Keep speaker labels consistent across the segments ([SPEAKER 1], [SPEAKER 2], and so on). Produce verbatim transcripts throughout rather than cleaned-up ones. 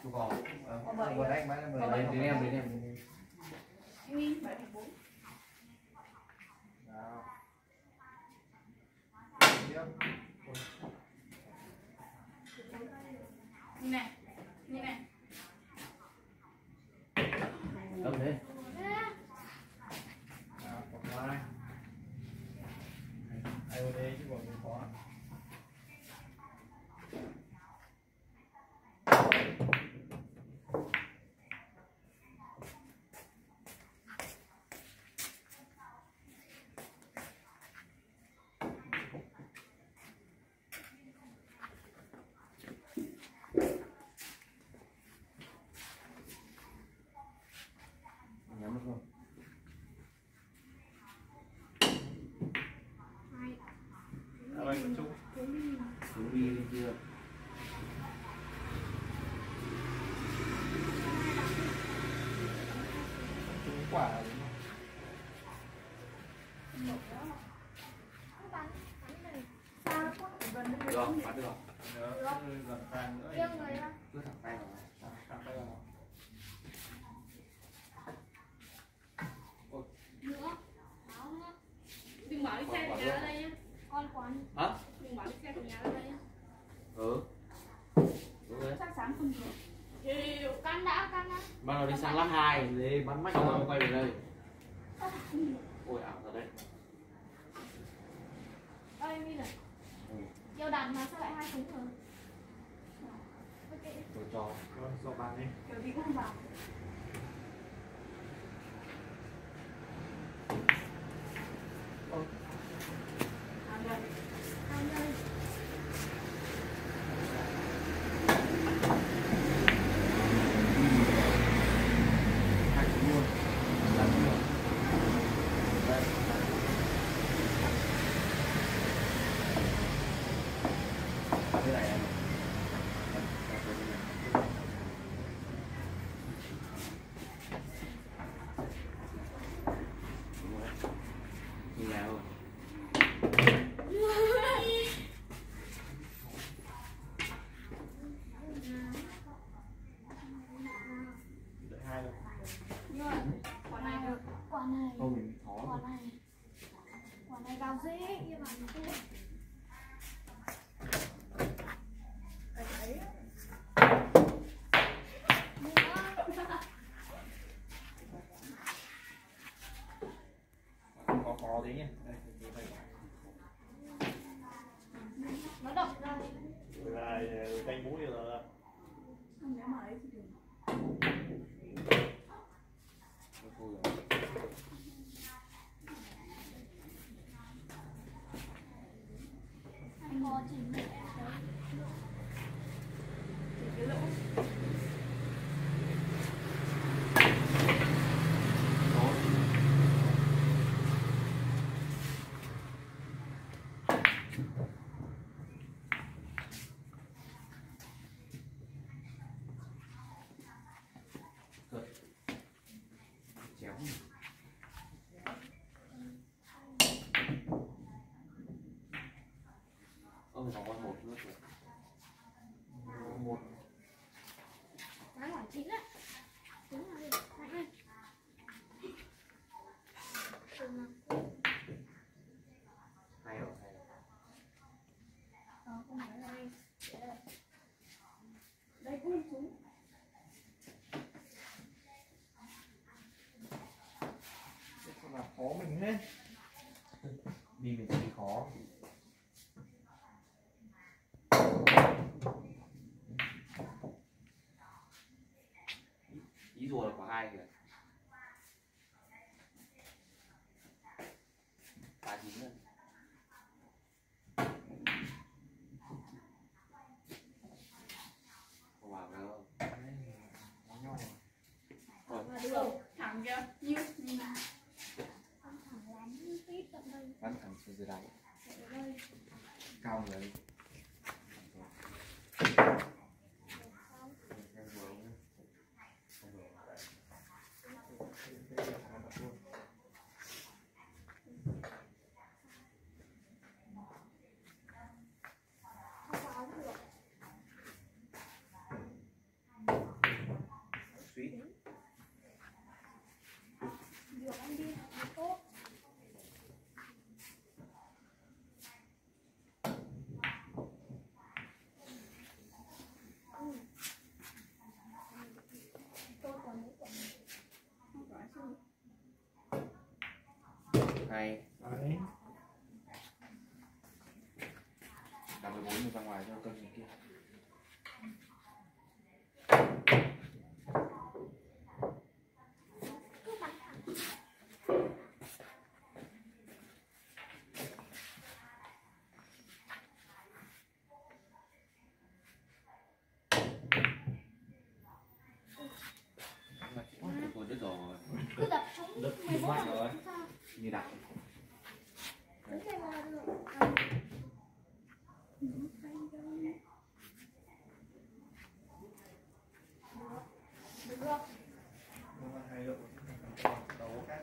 [SPEAKER 1] Có. Có đánh bán là mười. Đến em đến em.
[SPEAKER 2] Em bảy bốn.
[SPEAKER 1] Đó.
[SPEAKER 2] Như này, như này.
[SPEAKER 1] Cầm đi. Đó, có quá. Ai ở đây chứ còn không có. Nhắm được không? À, vậy con chú. Chú đi lên chưa? Chú quả đúng không? Được, bắt được. Được, gần tay nữa. Cứ thẳng tay vào. Thẳng tay vào.
[SPEAKER 2] Nữa. Áo nữa. Đừng bảo đi xe của nhà ra đây nhá. Con quán.
[SPEAKER 1] Hả?
[SPEAKER 2] Đừng bảo đi xe của nhà ra đây nhá.
[SPEAKER 1] Ừ. Đúng đấy.
[SPEAKER 2] Chắc chắn không được. Thì can đã, can đã.
[SPEAKER 1] Bắt đầu đi sang lát hai, đi bắn mắt xong rồi quay về đây. Ôi ảo thật đấy.
[SPEAKER 2] Ơi Mi này.
[SPEAKER 1] Ừ.
[SPEAKER 2] Yêu đàn mà sao lại hai súng rồi?
[SPEAKER 1] Tôi cho. Cho bạn đi.
[SPEAKER 2] Kiểu gì cũng không vào.
[SPEAKER 1] Ôi.
[SPEAKER 2] À đây. À đây.
[SPEAKER 1] Hai súng luôn. Làm luôn. Đây. Thế này em. Nhìn nào rồi. Đợi hai rồi.
[SPEAKER 2] Nhưng mà quả này được.
[SPEAKER 3] Quả này.
[SPEAKER 1] Không mình khó.
[SPEAKER 3] Quả này. Quả này vào dễ nhưng mà mình không.
[SPEAKER 2] Đấy.
[SPEAKER 1] Khó khó thế nhỉ. Đây, đây, đây.
[SPEAKER 2] Nó động ra.
[SPEAKER 1] Là canh mũi rồi.
[SPEAKER 2] Không nếu mà ấy thì đừng.
[SPEAKER 3] Anh có chỉnh mẹ đấy.
[SPEAKER 2] Chỉ cái lỗ.
[SPEAKER 1] Chéo. Ông còn con một nữa rồi. Một.
[SPEAKER 3] Cái quả chín đấy. Đúng rồi, mạnh lên.
[SPEAKER 1] Hai rồi, hai rồi.
[SPEAKER 3] Đó, không phải là đây.
[SPEAKER 2] Đây cũng súng.
[SPEAKER 1] Sao mà khó mình hết. Đi mình thấy khó. Ý rùa là có hai kìa. Ba chín rồi. Không vào đâu. Nó nhau rồi.
[SPEAKER 2] Và được. Thẳng kìa. Như. Như nào.
[SPEAKER 3] Không thẳng lắm, tít tận đây.
[SPEAKER 1] Bắn thẳng xuống dưới đáy.
[SPEAKER 3] Ở đây.
[SPEAKER 1] Cao người.
[SPEAKER 3] Không có áo được.
[SPEAKER 4] này.
[SPEAKER 1] Đấy.
[SPEAKER 4] Đặt mười bốn đi ra ngoài cho cân này kia. Ôi, đứt rồi.
[SPEAKER 3] Cứ đập xuống
[SPEAKER 1] Đứt
[SPEAKER 3] mười bốn
[SPEAKER 1] mạnh rồi.
[SPEAKER 3] làm sao?
[SPEAKER 4] Như đặt.
[SPEAKER 3] Đứng đây mà được. À. Được rồi.
[SPEAKER 1] Nhưng mà hai độ. Đầu khác.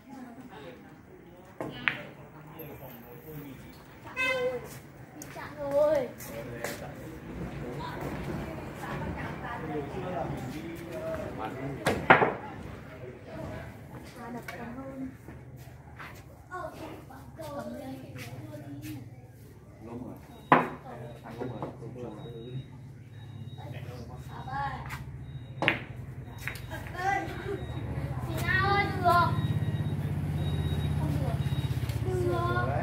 [SPEAKER 3] Chặn rồi.
[SPEAKER 4] Bắn.
[SPEAKER 3] À, đập còn hơn. Cầm lên.
[SPEAKER 4] Lúng rồi. Ăn lúng rồi. Lúng rồi.
[SPEAKER 3] Thì nào ơi, được. Không được. Được.
[SPEAKER 1] Đấy.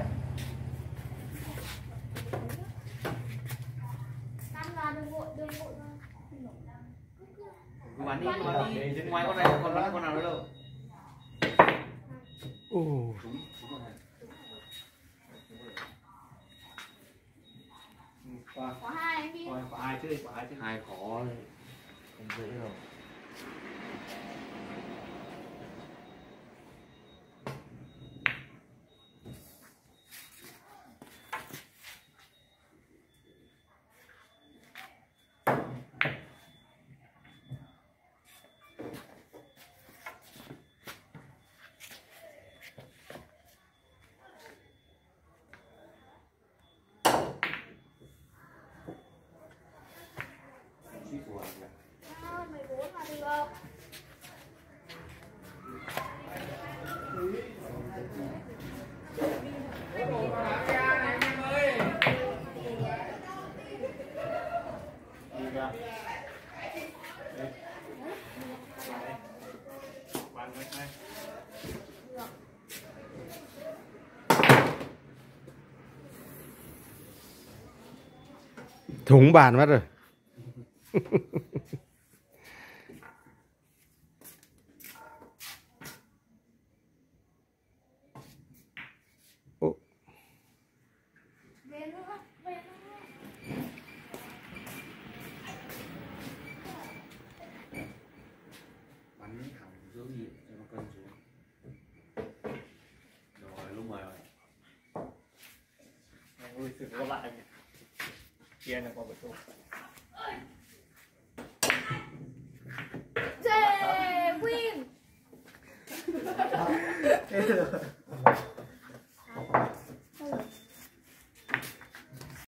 [SPEAKER 3] Ăn là đừng vội, đừng vội ra.
[SPEAKER 4] Cứ bắn đi, cứ bắn đi. Ngoài con này còn có con nào nữa đâu.
[SPEAKER 5] Ồ.
[SPEAKER 4] Đúng, đúng rồi.
[SPEAKER 1] Qua.
[SPEAKER 3] Có hai anh đi.
[SPEAKER 1] Rồi, có ai chứ, có ai chứ.
[SPEAKER 4] Hai khó đấy. Không dễ đâu. Suýt của anh ạ.
[SPEAKER 3] À, mười bốn là được.
[SPEAKER 1] Đi ra. Đây. Bàn này này.
[SPEAKER 5] Thủng bàn mất rồi. Ồ.
[SPEAKER 3] Về nữa, về nữa.
[SPEAKER 4] Bắn thẳng giữa nhịp cho nó cân xuống. Rồi, lúc mời rồi.
[SPEAKER 1] Ôi, thử có lại. Kia là có bật